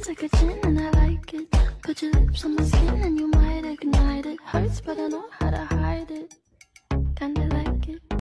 like a gin and I like it. Put your lips on my skin and you might ignite it. Hurts but I know how to hide it. Kinda